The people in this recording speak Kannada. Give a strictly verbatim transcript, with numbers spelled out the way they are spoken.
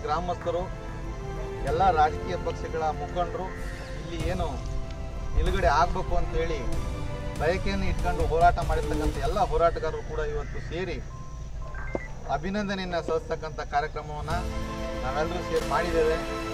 ಗ್ರಾಮಸ್ಥರು, ಎಲ್ಲ ರಾಜಕೀಯ ಪಕ್ಷಗಳ ಮುಖಂಡರು ಇಲ್ಲಿ ಏನು ನಿಲುಗಡೆ ಆಗಬೇಕು ಅಂತೇಳಿ ಬಯಕೆಯನ್ನು ಇಟ್ಕೊಂಡು ಹೋರಾಟ ಮಾಡಿರ್ತಕ್ಕಂಥ ಎಲ್ಲ ಹೋರಾಟಗಾರರು ಕೂಡ ಇವತ್ತು ಸೇರಿ ಅಭಿನಂದನೆಯನ್ನು ಸಲ್ಲಿಸ್ತಕ್ಕಂಥ ಕಾರ್ಯಕ್ರಮವನ್ನು ನಾವೆಲ್ಲರೂ ಸೇರಿ ಮಾಡಿದ್ದೇವೆ.